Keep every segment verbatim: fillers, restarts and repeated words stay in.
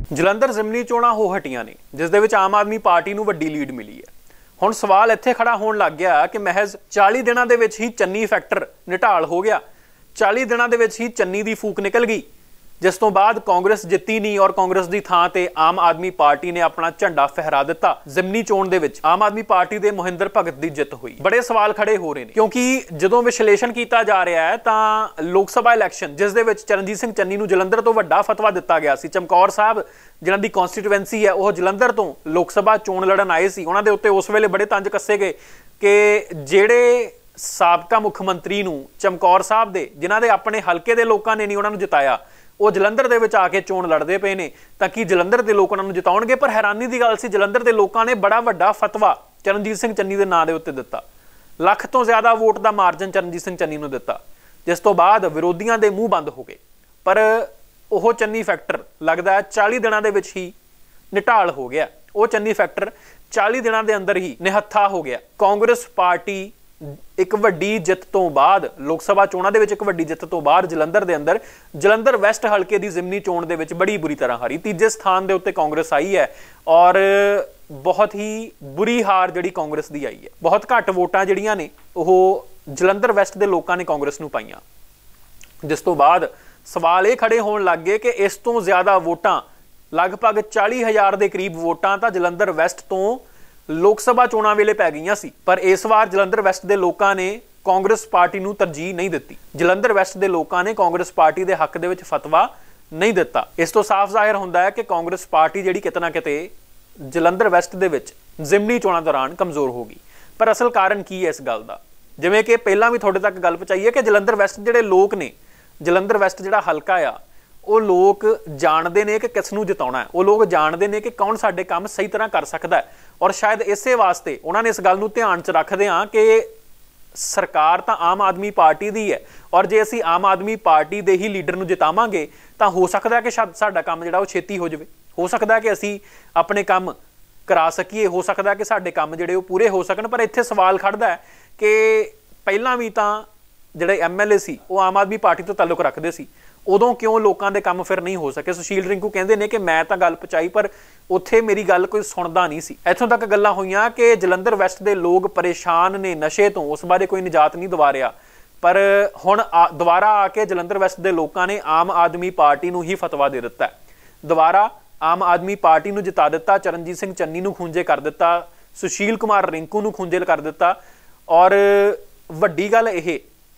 ਜਲੰਧਰ ਜ਼ਿਮਨੀ ਚੋਣਾਂ ਹੋ ਹਟੀਆਂ ਨੇ, ਜਿਸ ਦੇ ਵਿੱਚ ਆਮ ਆਦਮੀ ਪਾਰਟੀ ਨੂੰ ਵੱਡੀ ਲੀਡ ਮਿਲੀ ਹੈ। ਹੁਣ ਸਵਾਲ ਇੱਥੇ ਖੜਾ ਹੋਣ ਲੱਗ ਗਿਆ ਕਿ ਮਹਿਜ਼ ਚਾਲੀ ਦਿਨਾਂ ਦੇ ਵਿੱਚ ਹੀ ਚੰਨੀ ਫੈਕਟਰ ਨਿਢਾਲ ਹੋ ਗਿਆ। ਚਾਲੀ ਦਿਨਾਂ ਦੇ ਵਿੱਚ ਹੀ ਚੰਨੀ ਦੀ ਫੂਕ ਨਿਕਲ ਗਈ, ਜਿਸ ਤੋਂ ਬਾਅਦ ਕਾਂਗਰਸ ਜਿੱਤੀ ਨਹੀਂ ਔਰ ਕਾਂਗਰਸ ਦੀ ਥਾਂ ਤੇ ਆਮ ਆਦਮੀ ਪਾਰਟੀ ਨੇ ਆਪਣਾ ਝੰਡਾ ਫਹਿਰਾ ਦਿੱਤਾ। ਜ਼ਿਮਨੀ ਚੋਣ ਦੇ ਵਿੱਚ ਆਮ ਆਦਮੀ ਪਾਰਟੀ ਦੇ ਮੋਹਿੰਦਰ ਭਗਤ ਦੀ ਜਿੱਤ ਹੋਈ। ਬੜੇ ਸਵਾਲ ਖੜੇ ਹੋ ਰਹੇ ਨੇ, ਕਿਉਂਕਿ ਜਦੋਂ ਵਿਸ਼ਲੇਸ਼ਣ ਕੀਤਾ ਜਾ ਰਿਹਾ ਹੈ ਤਾਂ ਲੋਕ ਸਭਾ ਇਲੈਕਸ਼ਨ, ਜਿਸ ਦੇ ਵਿੱਚ ਚਰਨਜੀਤ ਸਿੰਘ ਚੰਨੀ ਨੂੰ ਜਲੰਧਰ ਤੋਂ ਵੱਡਾ ਫਤਵਾ ਦਿੱਤਾ ਗਿਆ ਸੀ, ਚਮਕੌਰ ਸਾਹਿਬ ਜਿਨ੍ਹਾਂ ਦੀ ਕਨਸਟੀਟੂਐਂਸੀ ਹੈ ਉਹ ਜਲੰਧਰ ਤੋਂ ਲੋਕ ਸਭਾ ਚੋਣ ਲੜਨ ਆਏ ਸੀ, ਉਹਨਾਂ ਦੇ ਉੱਤੇ ਉਸ ਵੇਲੇ ਬੜੇ ਤੰਜ ਕੱਸੇ ਗਏ ਕਿ ਜਿਹੜੇ ਸਾਬਕਾ ਮੁੱਖ ਮੰਤਰੀ ਨੂੰ ਚਮਕੌਰ ਸਾਹਿਬ ਦੇ, ਜਿਨ੍ਹਾਂ ਦੇ ਆਪਣੇ ਹਲਕੇ ਦੇ ਲੋਕਾਂ ਨੇ ਨਹੀਂ ਉਹਨਾਂ ਨੂੰ ਜਿਤਾਇਆ, ਉਹ ਜਲੰਧਰ ਦੇ ਵਿੱਚ ਆ ਕੇ ਚੋਣ ਲੜਦੇ ਪਏ ਨੇ, ਤਾਂ ਕਿ ਜਲੰਧਰ ਦੇ ਲੋਕ ਉਹਨਾਂ ਨੂੰ ਜਿਤਾਉਣਗੇ। ਪਰ ਹੈਰਾਨੀ ਦੀ ਗੱਲ ਸੀ, ਜਲੰਧਰ ਦੇ ਲੋਕਾਂ ਨੇ ਬੜਾ ਵੱਡਾ ਫਤਵਾ ਚਰਨਜੀਤ ਸਿੰਘ ਚੰਨੀ ਦੇ ਨਾਂ ਦੇ ਉੱਤੇ ਦਿੱਤਾ। ਲੱਖ ਤੋਂ ਜ਼ਿਆਦਾ ਵੋਟ ਦਾ ਮਾਰਜਨ ਚਰਨਜੀਤ ਸਿੰਘ ਚੰਨੀ ਨੂੰ ਦਿੱਤਾ, ਜਿਸ ਤੋਂ ਬਾਅਦ ਵਿਰੋਧੀਆਂ ਦੇ ਮੂੰਹ ਬੰਦ ਹੋ ਗਏ। ਪਰ ਉਹ ਚੰਨੀ ਫੈਕਟਰ ਲੱਗਦਾ ਹੈ ਚਾਲੀ ਦਿਨਾਂ ਦੇ ਵਿੱਚ ਹੀ ਨਿਢਾਲ ਹੋ ਗਿਆ। ਉਹ ਚੰਨੀ ਫੈਕਟਰ ਚਾਲੀ ਦਿਨਾਂ ਦੇ ਅੰਦਰ ਹੀ ਨਿਹੱਥਾ ਹੋ ਗਿਆ। ਕਾਂਗਰਸ ਪਾਰਟੀ ਇੱਕ ਵੱਡੀ ਜਿੱਤ ਤੋਂ ਬਾਅਦ, ਲੋਕ ਸਭਾ ਚੋਣਾਂ ਦੇ ਵਿੱਚ ਇੱਕ ਵੱਡੀ ਜਿੱਤ ਤੋਂ ਬਾਅਦ ਜਲੰਧਰ ਦੇ ਅੰਦਰ, ਜਲੰਧਰ ਵੈਸਟ ਹਲਕੇ ਦੀ ਜ਼ਿਮਨੀ ਚੋਣ ਦੇ ਵਿੱਚ ਬੜੀ ਬੁਰੀ ਤਰ੍ਹਾਂ ਹਾਰੀ। ਤੀਜੇ ਸਥਾਨ ਦੇ ਉੱਤੇ ਕਾਂਗਰਸ ਆਈ ਹੈ ਔਰ ਬਹੁਤ ਹੀ ਬੁਰੀ ਹਾਰ ਜਿਹੜੀ ਕਾਂਗਰਸ ਦੀ ਆਈ ਹੈ। ਬਹੁਤ ਘੱਟ ਵੋਟਾਂ ਜਿਹੜੀਆਂ ਨੇ ਉਹ ਜਲੰਧਰ ਵੈਸਟ ਦੇ ਲੋਕਾਂ ਨੇ ਕਾਂਗਰਸ ਨੂੰ ਪਾਈਆਂ, ਜਿਸ ਤੋਂ ਬਾਅਦ ਸਵਾਲ ਇਹ ਖੜੇ ਹੋਣ ਲੱਗ ਗਏ ਕਿ ਇਸ ਤੋਂ ਜ਼ਿਆਦਾ ਵੋਟਾਂ, ਲਗਭਗ ਚਾਲੀ ਹਜ਼ਾਰ ਦੇ ਕਰੀਬ ਵੋਟਾਂ ਤਾਂ ਜਲੰਧਰ ਵੈਸਟ ਤੋਂ ਲੋਕ ਸਭਾ ਚੋਣਾਂ ਵੇਲੇ ਪੈ ਗਈਆਂ ਸੀ। ਪਰ ਇਸ ਵਾਰ ਜਲੰਧਰ ਵੈਸਟ ਦੇ ਲੋਕਾਂ ਨੇ ਕਾਂਗਰਸ ਪਾਰਟੀ ਨੂੰ ਤਰਜੀਹ ਨਹੀਂ ਦਿੱਤੀ। ਜਲੰਧਰ ਵੈਸਟ ਦੇ ਲੋਕਾਂ ਨੇ ਕਾਂਗਰਸ ਪਾਰਟੀ ਦੇ ਹੱਕ ਦੇ ਵਿੱਚ ਫਤਵਾ ਨਹੀਂ ਦਿੱਤਾ। ਇਸ ਤੋਂ ਸਾਫ਼ ਜ਼ਾਹਿਰ ਹੁੰਦਾ ਹੈ ਕਿ ਕਾਂਗਰਸ ਪਾਰਟੀ ਜਿਹੜੀ ਕਿਤੇ ਨਾ ਕਿਤੇ ਜਲੰਧਰ ਵੈਸਟ ਦੇ ਵਿੱਚ ਜ਼ਿਮਨੀ ਚੋਣਾਂ ਦੌਰਾਨ ਕਮਜ਼ੋਰ ਹੋ ਗਈ। ਪਰ ਅਸਲ ਕਾਰਨ ਕੀ ਹੈ ਇਸ ਗੱਲ ਦਾ? ਜਿਵੇਂ ਕਿ ਪਹਿਲਾਂ ਵੀ ਤੁਹਾਡੇ ਤੱਕ ਗੱਲ ਪਹੁੰਚਾਈ ਹੈ ਕਿ ਜਲੰਧਰ ਵੈਸਟ ਜਿਹੜੇ ਲੋਕ ਨੇ, ਜਲੰਧਰ ਵੈਸਟ ਜਿਹੜਾ ਹਲਕਾ ਆ, ਉਹ ਲੋਕ ਜਾਣਦੇ ਨੇ ਕਿ ਕਿਸ ਨੂੰ ਜਿਤਾਉਣਾ ਹੈ। ਉਹ ਲੋਕ ਜਾਣਦੇ ਨੇ ਕਿ ਕੌਣ ਸਾਡੇ ਕੰਮ ਸਹੀ ਤਰ੍ਹਾਂ ਕਰ ਸਕਦਾ ਹੈ, ਔਰ ਸ਼ਾਇਦ ਇਸੇ ਵਾਸਤੇ ਉਹਨਾਂ ਨੇ ਇਸ ਗੱਲ ਨੂੰ ਧਿਆਨ 'ਚ ਰੱਖਦੇ ਹਾਂ ਕਿ ਸਰਕਾਰ ਤਾਂ ਆਮ ਆਦਮੀ ਪਾਰਟੀ ਦੀ ਹੈ, ਔਰ ਜੇ ਅਸੀਂ ਆਮ ਆਦਮੀ ਪਾਰਟੀ ਦੇ ਹੀ ਲੀਡਰ ਨੂੰ ਜਿਤਾਵਾਂਗੇ ਤਾਂ ਹੋ ਸਕਦਾ ਕਿ ਸਾਡਾ ਕੰਮ ਜਿਹੜਾ ਉਹ ਛੇਤੀ ਹੋ ਜਾਵੇ, ਹੋ ਸਕਦਾ ਕਿ ਅਸੀਂ ਆਪਣੇ ਕੰਮ ਕਰਾ ਸਕੀਏ, ਹੋ ਸਕਦਾ ਕਿ ਸਾਡੇ ਕੰਮ ਜਿਹੜੇ ਉਹ ਪੂਰੇ ਹੋ ਸਕਣ। ਪਰ ਇੱਥੇ ਸਵਾਲ ਖੜਦਾ ਹੈ ਕਿ ਪਹਿਲਾਂ ਵੀ ਤਾਂ ਜਿਹੜੇ ਐਮ ਐਲ ਏ ਸੀ ਉਹ ਆਮ ਆਦਮੀ ਪਾਰਟੀ ਤੋਂ ਤਾਲੁਕ ਰੱਖਦੇ ਸੀ, ਉਦੋਂ ਕਿਉਂ ਲੋਕਾਂ ਦੇ ਕੰਮ ਫਿਰ ਨਹੀਂ ਹੋ ਸਕੇ? ਸੁਸ਼ੀਲ ਰਿੰਕੂ ਕਹਿੰਦੇ ਨੇ ਕਿ ਮੈਂ ਤਾਂ ਗੱਲ ਪਹੁੰਚਾਈ ਪਰ ਉੱਥੇ ਮੇਰੀ ਗੱਲ ਕੋਈ ਸੁਣਦਾ ਨਹੀਂ ਸੀ। ਇੱਥੋਂ ਤੱਕ ਗੱਲਾਂ ਹੋਈਆਂ ਕਿ ਜਲੰਧਰ ਵੈਸਟ ਦੇ ਲੋਕ ਪਰੇਸ਼ਾਨ ਨੇ ਨਸ਼ੇ ਤੋਂ, ਉਸ ਬਾਰੇ ਕੋਈ ਨਿਜਾਤ ਨਹੀਂ ਦਿਵਾ ਰਿਹਾ। ਪਰ ਹੁਣ ਦੁਬਾਰਾ ਆ ਕੇ ਜਲੰਧਰ ਵੈਸਟ ਦੇ ਲੋਕਾਂ ਨੇ ਆਮ ਆਦਮੀ ਪਾਰਟੀ ਨੂੰ ਹੀ ਫਤਵਾ ਦੇ ਦਿੱਤਾ, ਦੁਬਾਰਾ ਆਮ ਆਦਮੀ ਪਾਰਟੀ ਨੂੰ ਜਿਤਾ ਦਿੱਤਾ, ਚਰਨਜੀਤ ਸਿੰਘ ਚੰਨੀ ਨੂੰ ਖੂੰਜੇ ਕਰ ਦਿੱਤਾ, ਸੁਸ਼ੀਲ ਕੁਮਾਰ ਰਿੰਕੂ ਨੂੰ ਖੂੰਜੇ ਕਰ ਦਿੱਤਾ। ਔਰ ਵੱਡੀ ਗੱਲ ਇਹ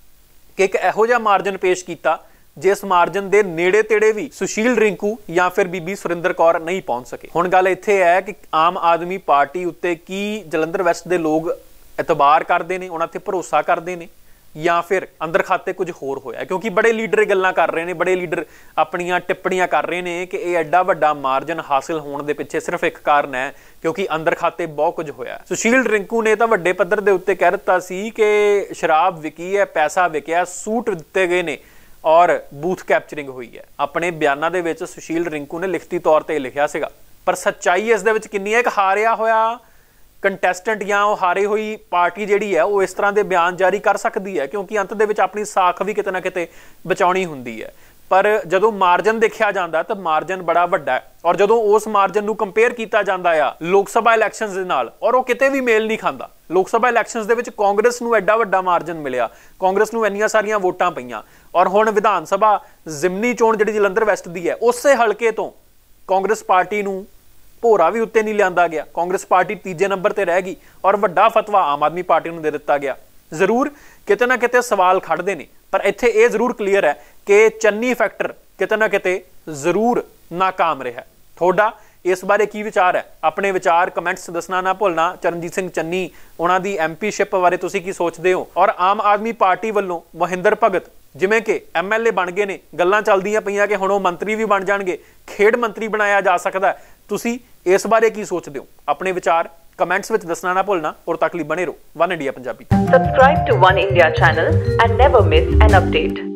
ਕਿ ਇੱਕ ਇਹੋ ਜਿਹਾ ਮਾਰਜਨ ਪੇਸ਼ ਕੀਤਾ ਜਿਸ ਮਾਰਜਨ ਦੇ ਨੇੜੇ ਤੇੜੇ ਵੀ ਸੁਸ਼ੀਲ ਰਿੰਕੂ ਜਾਂ ਫਿਰ ਬੀਬੀ ਸੁਰਿੰਦਰ ਕੌਰ ਨਹੀਂ ਪਹੁੰਚ ਸਕੇ। ਹੁਣ ਗੱਲ ਇੱਥੇ ਹੈ ਕਿ ਆਮ ਆਦਮੀ ਪਾਰਟੀ ਉੱਤੇ ਕੀ ਜਲੰਧਰ ਵੈਸਟ ਦੇ ਲੋਕ ਇਤਬਾਰ ਕਰਦੇ ਨੇ, ਉਹਨਾਂ ਤੇ ਭਰੋਸਾ ਕਰਦੇ ਨੇ, ਜਾਂ ਫਿਰ ਅੰਦਰ ਖਾਤੇ ਕੁਝ ਹੋਰ ਹੋਇਆ? ਕਿਉਂਕਿ ਬੜੇ ਲੀਡਰ ਗੱਲਾਂ ਕਰ ਰਹੇ ਨੇ, ਬੜੇ ਲੀਡਰ ਆਪਣੀਆਂ ਟਿੱਪਣੀਆਂ ਕਰ ਰਹੇ ਨੇ ਕਿ ਇਹ ਐਡਾ ਵੱਡਾ ਮਾਰਜਨ ਹਾਸਿਲ ਹੋਣ ਦੇ ਪਿੱਛੇ ਸਿਰਫ ਇੱਕ ਕਾਰਨ ਹੈ ਕਿਉਂਕਿ ਅੰਦਰ ਖਾਤੇ ਬਹੁਤ ਕੁਝ ਹੋਇਆ। ਸੁਸ਼ੀਲ ਰਿੰਕੂ ਨੇ ਤਾਂ ਵੱਡੇ ਪੱਧਰ ਦੇ ਉੱਤੇ ਕਹਿ ਦਿੱਤਾ ਸੀ ਕਿ ਸ਼ਰਾਬ ਵਿਕੀ ਹੈ, ਪੈਸਾ ਵਿਕਿਆ, ਸੂਟ ਦਿੱਤੇ ਗਏ ਨੇ ਔਰ ਬੂਥ ਕੈਪਚਰਿੰਗ ਹੋਈ ਹੈ। ਆਪਣੇ ਬਿਆਨਾਂ ਦੇ ਵਿੱਚ ਸੁਸ਼ੀਲ ਰਿੰਕੂ ਨੇ ਲਿਖਤੀ ਤੌਰ ਤੇ ਲਿਖਿਆ ਸੀਗਾ। ਪਰ ਸੱਚਾਈ ਇਸ ਦੇ ਵਿੱਚ ਕਿੰਨੀ ਹੈ? ਇੱਕ ਹਾਰਿਆ ਹੋਇਆ ਕੰਟੈਸਟੈਂਟ ਜਾਂ ਉਹ ਹਾਰੀ ਹੋਈ ਪਾਰਟੀ ਜਿਹੜੀ ਹੈ ਉਹ ਇਸ ਤਰ੍ਹਾਂ ਦੇ ਬਿਆਨ ਜਾਰੀ ਕਰ ਸਕਦੀ ਹੈ, ਕਿਉਂਕਿ ਅੰਤ ਦੇ ਵਿੱਚ ਆਪਣੀ ਸਾਖ ਵੀ ਕਿਤੇ ਨਾ ਕਿਤੇ ਬਚਾਉਣੀ ਹੁੰਦੀ ਹੈ। ਪਰ ਜਦੋਂ ਮਾਰਜਨ ਦੇਖਿਆ ਜਾਂਦਾ ਤਾਂ ਮਾਰਜਨ ਬੜਾ ਵੱਡਾ ਹੈ, ਔਰ ਜਦੋਂ ਉਸ ਮਾਰਜਨ ਨੂੰ ਕੰਪੇਅਰ ਕੀਤਾ ਜਾਂਦਾ ਆ ਲੋਕ ਸਭਾ ਇਲੈਕਸ਼ਨਸ ਦੇ ਨਾਲ, ਔਰ ਉਹ ਕਿਤੇ ਵੀ ਮੇਲ ਨਹੀਂ ਖਾਂਦਾ। ਲੋਕ ਸਭਾ ਇਲੈਕਸ਼ਨਸ ਦੇ ਵਿੱਚ ਕਾਂਗਰਸ ਨੂੰ ਐਡਾ ਵੱਡਾ ਮਾਰਜਨ ਮਿਲਿਆ, ਕਾਂਗਰਸ ਨੂੰ ਇੰਨੀਆਂ ਸਾਰੀਆਂ ਵੋਟਾਂ ਪਈਆਂ, ਔਰ ਹੁਣ ਵਿਧਾਨ ਸਭਾ ਜ਼ਿਮਨੀ ਚੋਣ ਜਿਹੜੀ ਜਲੰਧਰ ਵੈਸਟ ਦੀ ਹੈ, ਉਸੇ ਹਲਕੇ ਤੋਂ ਕਾਂਗਰਸ ਪਾਰਟੀ ਨੂੰ ਭੋਰਾ ਵੀ ਉੱਤੇ ਨਹੀਂ ਲਿਆਂਦਾ ਗਿਆ। ਕਾਂਗਰਸ ਪਾਰਟੀ ਤੀਜੇ ਨੰਬਰ ਤੇ ਰਹਿ ਗਈ ਔਰ ਵੱਡਾ ਫਤਵਾ ਆਮ ਆਦਮੀ ਪਾਰਟੀ ਨੂੰ ਦੇ ਦਿੱਤਾ ਗਿਆ। ਜ਼ਰੂਰ ਕਿਤੇ ਨਾ ਕਿਤੇ ਸਵਾਲ ਖੜਦੇ ਨੇ, ਪਰ ਇੱਥੇ ਇਹ ਜ਼ਰੂਰ ਕਲੀਅਰ ਹੈ ਕਿ ਚੰਨੀ ਫੈਕਟਰ ਕਿਤੇ ਨਾ ਕਿਤੇ ਜ਼ਰੂਰ ਨਾਕਾਮ ਰਿਹਾ। ਤੁਹਾਡਾ ਇਸ ਬਾਰੇ ਕੀ ਵਿਚਾਰ ਹੈ? ਆਪਣੇ ਵਿਚਾਰ ਕਮੈਂਟਸ ਦੱਸਣਾ ਨਾ ਭੁੱਲਣਾ। ਚਰਨਜੀਤ ਸਿੰਘ ਚੰਨੀ ਉਹਨਾਂ ਦੀ ਐਮਪੀਸ਼ਿਪ ਬਾਰੇ ਤੁਸੀਂ ਕੀ ਸੋਚਦੇ ਹੋ? ਔਰ ਆਮ ਆਦਮੀ ਪਾਰਟੀ ਵੱਲੋਂ ਮੋਹਿੰਦਰ ਭਗਤ ਜਿਵੇਂ ਕਿ ਐਮ ਐਲ ਏ ਬਣ ਗਏ ਨੇ, ਗੱਲਾਂ ਚੱਲਦੀਆਂ ਪਈਆਂ ਕਿ ਹੁਣ ਉਹ ਮੰਤਰੀ ਵੀ ਬਣ ਜਾਣਗੇ, ਖੇਡ ਮੰਤਰੀ ਬਣਾਇਆ ਜਾ ਸਕਦਾ। ਤੁਸੀਂ ਇਸ ਬਾਰੇ ਕੀ ਸੋਚਦੇ ਹੋ? ਆਪਣੇ ਵਿਚਾਰ ਕਮੈਂਟਸ ਵਿੱਚ ਦੱਸਣਾ ਨਾ ਭੁੱਲਣਾ। ਔਰ ਤੱਕ ਲਈ ਬਣੇ ਰਹੋ One India Punjabi. Subscribe to One India channel and never miss an update.